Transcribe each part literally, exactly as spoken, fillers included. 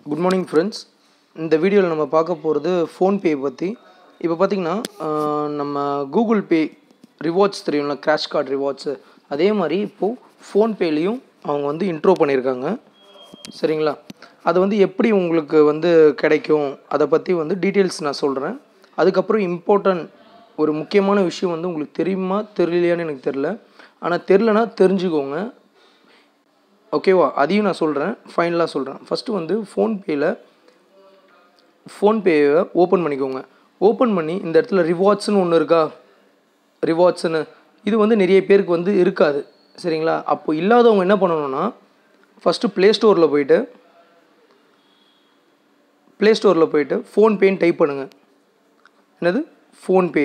Good morning friends. இந்த வீடியோல நம்ம பார்க்க போறது Phonepe பத்தி. இப்போ பாத்தீங்கன்னா நம்ம Google Pay rewards தெரியும்ல crash card rewards அதே மாதிரி இப்போ Phonepeலயும் அவங்க வந்து இன்ட்ரோ பண்ணிருக்காங்க. சரிங்களா? அது வந்து எப்படி உங்களுக்கு வந்து கிடைக்கும் அத பத்தி வந்து டீடைல்ஸ் நான் சொல்றேன். அதுக்கு அப்புறம் இம்பார்ட்டன்ட் ஒரு முக்கியமான விஷயம் வந்து உங்களுக்கு தெரியுமா தெரியலையான்னு எனக்கு தெரியல. ஆனா தெரியலனா தெரிஞ்சுக்கோங்க. ஓகேவா அதையும் நான் சொல்றேன் ஃபைனலா சொல்றேன் ஃபர்ஸ்ட் வந்து Phonepeல Phonepe ஓபன் பண்ணிக்கோங்க ஓபன் பண்ணி இந்த இடத்துல rewards னு ஒன்னு இருக்கா rewards னு இது வந்து நிறைய பேருக்கு வந்து இருக்காது சரிங்களா அப்போ இல்லாதவங்க என்ன பண்ணனும்னா ஃபர்ஸ்ட் Play Storeல போய்ட்டு Play Storeல போய்ட்டு Phonepe ன்னு டைப் பண்ணுங்க என்னது Phonepe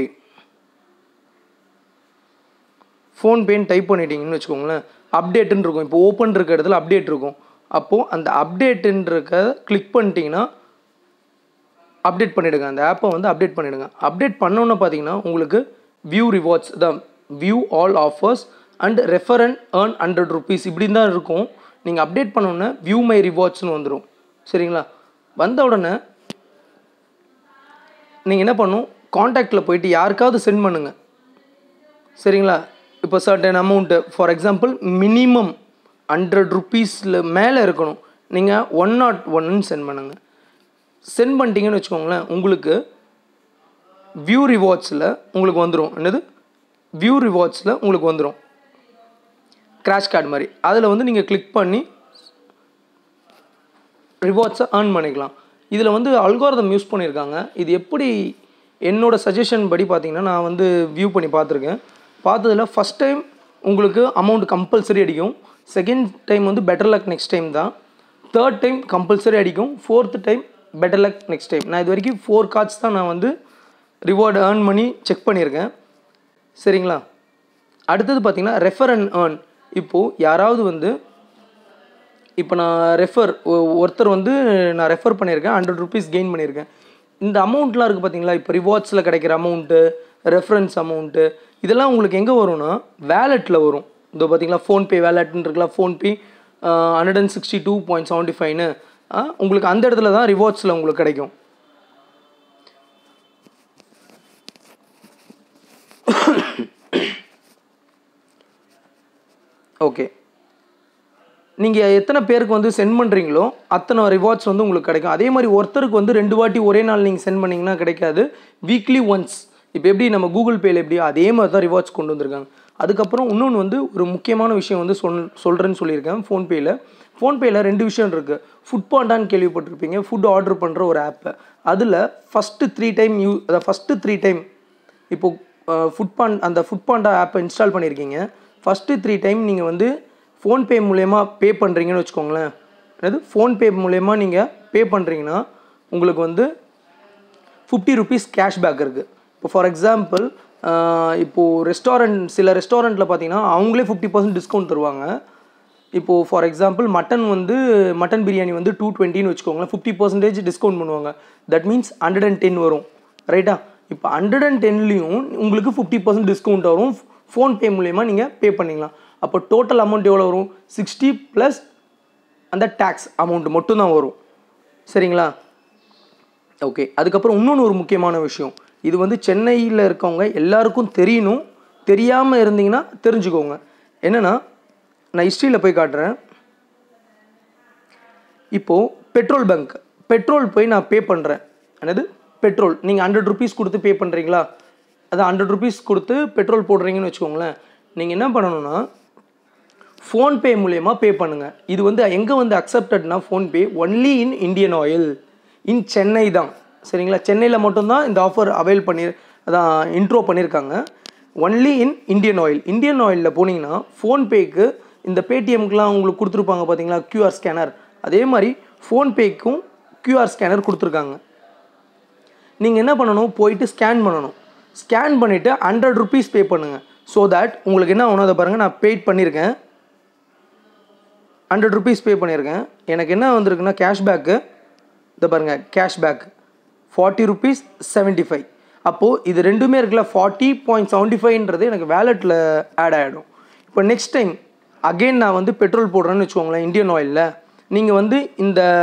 Phonepe ன்னு டைப் பண்ணிட்டீங்கன்னு வெச்சுக்கோங்களேன் அப்டேட் ன்னு இருக்கும் இப்போ ஓபன் இருக்க இடத்துல அப்டேட் இருக்கும் அப்போ அந்த அப்டேட் ன்றக்க கிளிக் பண்ணிட்டீங்கன்னா அப்டேட் பண்ணிடுங்க அந்த ஆப்பை வந்து அப்டேட் பண்ணிடுங்க அப்டேட் பண்ணனும்னா பாத்தீங்கன்னா உங்களுக்கு view rewards the view all offers and refer and earn one hundred rupees இப்படி தான் இருக்கும் நீங்க அப்டேட் பண்ணனும்னா view my rewards னு வந்துரும் சரிங்களா வந்த உடனே நீங்க என்ன பண்ணனும் கான்டாக்ட்ல போய்ட்டு யாருக்காவது சென்ட் பண்ணுங்க சரிங்களா இப்போ certain amount for example minimum one hundred rupees ல மேல இருக்கணும் நீங்க one oh one ன்னு சென்ட் பண்ணுங்க சென்ட் பண்ணிட்டீங்கன்னு வெச்சுக்கோங்களேன் உங்களுக்கு view rewards ல உங்களுக்கு வந்துரும் என்னது view rewards ல உங்களுக்கு வந்துரும் crash card மாதிரி அதுல வந்து நீங்க கிளிக் பண்ணி rewards earn பண்ணிக்கலாம் இதுல வந்து algorithm யூஸ் பண்ணிருக்காங்க இது எப்படி என்னோட சஜஷன் படி பாத்தீங்கன்னா நான் வந்து வியூ பண்ணி பாத்துர்க்கேன் பார்த்ததுல ஃபர்ஸ்ட் டைம் உங்களுக்கு அமௌண்ட் கம்பல்சரி அடிக்கும் செகண்ட் டைம் வந்து பெட்டர் லக் நெக்ஸ்ட் டைம் தான் தேர்ட் டைம் கம்பல்சரி அடிக்கும் fourth time better luck next time நான் இது வரைக்கும் four கார்ட்ஸ் தான் நான் வந்து ரிவார்ட் earn பண்ணி செக் பண்ணியிருக்கேன் சரிங்களா அடுத்து பாத்தீங்கன்னா ரெஃபர் அண்ட் earn இப்போ யாராவது வந்து இப்போ நான் ரெஃபர் ஒருத்தர் வந்து நான் ரெஃபர் பண்ணியிருக்கேன் one hundred rupees கெயின் பண்ணியிருக்கேன் இந்த அமௌண்ட்லாம் இருக்கு பாத்தீங்களா இப்போ ரிவார்ட்ஸ்ல கிடைக்கிற அமௌண்ட் ரெஃபரன்ஸ் அமௌண்ட் இதெல்லாம் உங்களுக்கு எங்க வரும்னா வாலெட்ல வரும் இதோ பாத்தீங்களா Phonepe வாலெட் ன்னு இருக்குல Phonepe one sixty-two point seven five னு உங்களுக்கு அந்த இடத்துல தான் ரிவார்ட்ஸ்ல உங்களுக்கு கிடைக்கும் ஓகே நீங்க எத்தனை பேருக்கு வந்து சென்ட் பண்றீங்களோ அத்தனை ரிவார்ட்ஸ் வந்து உங்களுக்கு கிடைக்கும் அதே மாதிரி ஒருத்தருக்கு வந்து ரெண்டு வாட்டி ஒரே நாள் நீங்க சென்ட் பண்ணீங்கனா கிடைக்காது வீக்லி ஒன்ஸ் இப்போ எப்படி நம்ம Google Payல எப்படி அதே மாதிரி தான் ரிவார்ட்ஸ் கொண்டு வந்திருக்காங்க அதுக்கு அப்புறம் இன்னொன்னு வந்து ஒரு முக்கியமான விஷயம் வந்து சொல்றேன்னு சொல்லிருக்கேன் Phonepeல Phonepeல ரெண்டு விஷயம் இருக்கு ஃபுட் பாண்டான்னு கேள்விப்பட்டிருப்பீங்க ஃபுட் ஆர்டர் பண்ற ஒரு ஆப் அதுல ஃபர்ஸ்ட் three டைம் அத ஃபர்ஸ்ட் three டைம் இப்போ ஃபுட் பாண்ட் அந்த ஃபுட் பாண்டா ஆப்பை இன்ஸ்டால் பண்ணிருக்கீங்க ஃபர்ஸ்ட் three டைம் நீங்க வந்து Phonepe மூலமா பே பண்றீங்கன்னு வெச்சுக்கோங்களேன் அதாவது Phonepe மூலமா நீங்க பே பண்றீங்கனா உங்களுக்கு வந்து fifty rupees cashback இருக்கு இப்போ ஃபார் எக்ஸாம்பிள் இப்போ ரெஸ்டாரன்ட் சில ரெஸ்டாரன்ட்ல பாத்தீங்கன்னா அவங்களே fifty percent டிஸ்கவுண்ட் தருவாங்க இப்போ ஃபார் எக்ஸாம்பிள் மட்டன் வந்து மட்டன் பிரியாணி வந்து two twenty ன்னு வெச்சுக்கோங்களேன் fifty percent டிஸ்கவுண்ட் பண்ணுவாங்க that means one hundred ten வரும் ரைட்டா இப்போ one hundred ten லயும் உங்களுக்கு fifty percent டிஸ்கவுண்ட் வரும் Phonepe மூலமா நீங்க பே பண்ணீங்களா அப்ப டோட்டல் அமௌண்ட் எவ்வளவு வரும் sixty plus அந்த டாக்ஸ் அமௌண்ட் மட்டும் தான் வரும் சரிங்களா ஓகே அதுக்கு அப்புறம் இன்னொரு ஒரு முக்கியமான விஷயம் இது வந்து சென்னையில இருக்கவங்க எல்லாருக்கும் தெரியணும் தெரியாம இருந்தீங்கன்னா தெரிஞ்சுக்கோங்க என்னன்னா நான் ஹிஸ்டரியில போய் காட்றேன் இப்போ பெட்ரோல் பங்க் பெட்ரோல் போய் நான் பே பண்றேன் என்னது பெட்ரோல் நீங்க one hundred rupees கொடுத்து பே பண்றீங்களா அது one hundred rupees கொடுத்து பெட்ரோல் போடுறீங்கன்னு வெச்சுக்கோங்களேன் நீங்க என்ன பண்ணனும்னா Phonepe மூலமா பே பண்ணுங்க இது வந்து எங்க வந்து அக்செப்டட்னா Phonepe only in Indian Oil in Chennai தான் சரிங்களா சென்னையில மட்டும் தான் இந்த ஆஃபர் அவேல் பண்ணி அதான் இன்ட்ரோ பண்ணிருக்காங்க only in Indian Oil Indian Oilல போனீங்கன்னா Phonepeக்கு இந்த Paytmக்குலாம் உங்களுக்கு கொடுத்திருப்பாங்க பாத்தீங்களா Q R ஸ்கேனர் அதே மாதிரி Phonepeக்கும் Q R ஸ்கேனர் கொடுத்திருக்காங்க நீங்க என்ன பண்ணனும் போய்ட்டு ஸ்கேன் பண்ணனும் ஸ்கேன் பண்ணிட்டு one hundred rupees பே பண்ணுங்க so that உங்களுக்கு என்ன ஆகும்னா அத பாருங்க நான் பேட் பண்ணிருக்கேன் one hundred rupees பே பண்ணிருக்கேன் எனக்கு என்ன வந்திருக்குனா கேஷ்பேக் இத பாருங்க கேஷ்பேக் forty rupees seventy-five அப்போ இது ரெண்டுமே இருக்குல forty point seven five ன்றது எனக்கு வாலெட்ல ஆட் ஆயிடும் இப்போ நெக்ஸ்ட் டைம் அகைன் நான் வந்து பெட்ரோல் போடுறேன்னு வெச்சுக்கோங்களேன் இந்தியன் ஆயில்ல நீங்க வந்து இந்த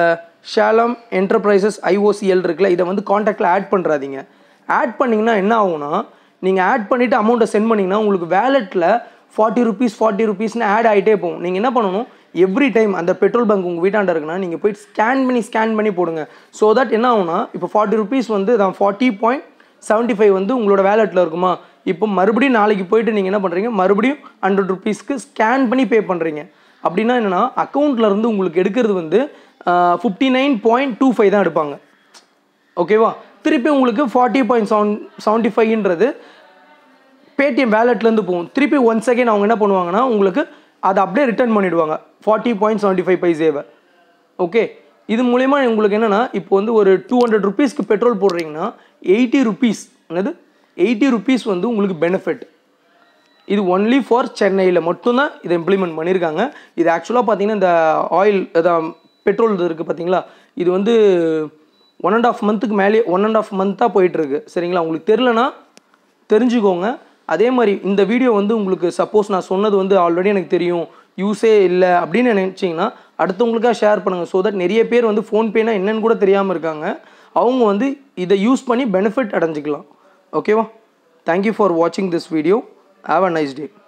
ஷாலம் என்டர்பிரைசஸ் ஐஓசிஎல் இருக்குல்ல, இதை வந்து காண்டாக்டில் ஆட் பண்ணுறாதீங்க. ஆட் பண்ணிங்கன்னா என்ன ஆகும்னா, நீங்கள் ஆட் பண்ணிவிட்டு அமௌண்ட்டை சென்ட் பண்ணிங்கன்னா உங்களுக்கு வேலெட்டில் ஃபார்ட்டி ருபீஸ் ஃபார்ட்டி ருபீஸ்னு ஆட் ஆகிட்டே போகும். நீங்கள் என்ன பண்ணணும், எவ்ரி டைம் அந்த பெட்ரோல் பங்க் உங்கள் வீட்டாண்ட இருக்குன்னா நீங்கள் போய் ஸ்கேன் பண்ணி ஸ்கேன் பண்ணி போடுங்க. ஸோ தட் என்ன ஆகும்னா, இப்போ ஃபார்ட்டி ருபீஸ் வந்து தான் ஃபார்ட்டி பாயிண்ட் செவன்ட்டி ஃபைவ் வந்து உங்களோட வேலெட்டில் இருக்குமா, இப்போ மறுபடியும் நாளைக்கு போயிட்டு நீங்கள் என்ன பண்ணுறீங்க, மறுபடியும் ஹண்ட்ரட் ருபீஸ்க்கு ஸ்கேன் பண்ணி பே பண்ணுறீங்க. அப்படின்னா என்னென்னா, அக்கௌண்ட்டில் இருந்து உங்களுக்கு எடுக்கிறது வந்து fifty nine point two five தான் எடுப்பாங்க. ஓகேவா? திருப்பி உங்களுக்கு ஃபார்ட்டி பாயிண்ட் செவன் செவன்ட்டி ஃபைவ்ன்றது பேடிஎம் வேலெட்லேருந்து போகும். திருப்பி ஒன் செகண்ட் அவங்க என்ன பண்ணுவாங்கன்னா, உங்களுக்கு அதை அப்படியே ரிட்டர்ன் பண்ணிவிடுவாங்க ஃபார்ட்டி பாயிண்ட் செவன்ட்டி ஃபைவ் பைசேவை. ஓகே, இது மூலயமா உங்களுக்கு என்னென்னா, இப்போ வந்து ஒரு டூ ஹண்ட்ரட் ருபீஸ்க்கு பெட்ரோல் போடுறீங்கன்னா எயிட்டி ருபீஸ் என்னது எயிட்டி ருபீஸ் வந்து உங்களுக்கு பெனிஃபிட். இது ஒன்லி ஃபார் சென்னையில் மட்டும்தான் இதை இம்ப்ளிமெண்ட் பண்ணியிருக்காங்க. இது ஆக்சுவலாக பார்த்தீங்கன்னா இந்த ஆயில் அதான் பெட்ரோல் இது இருக்குது பார்த்தீங்களா, இது வந்து ஒன் அண்ட் ஆஃப் மந்த்துக்கு மேலே ஒன் அண்ட் ஆஃப் மந்த்தாக போயிட்டுருக்கு. சரிங்களா? உங்களுக்கு தெரிலனா தெரிஞ்சுக்கோங்க. அதே மாதிரி இந்த வீடியோ வந்து உங்களுக்கு சப்போஸ் நான் சொன்னது வந்து ஆல்ரெடி எனக்கு தெரியும், யூஸே இல்லை அப்படின்னு நினச்சிங்கன்னா அடுத்தவங்களுக்காக ஷேர் பண்ணுங்கள். ஸோ தட் நிறைய பேர் வந்து ஃபோன்பேனா என்னன்னு கூட தெரியாமல் இருக்காங்க, அவங்க வந்து இதை யூஸ் பண்ணி பெனிஃபிட் அடைஞ்சிக்கலாம். ஓகேவா? தேங்க்யூ ஃபார் வாட்சிங் this video. Have a nice day.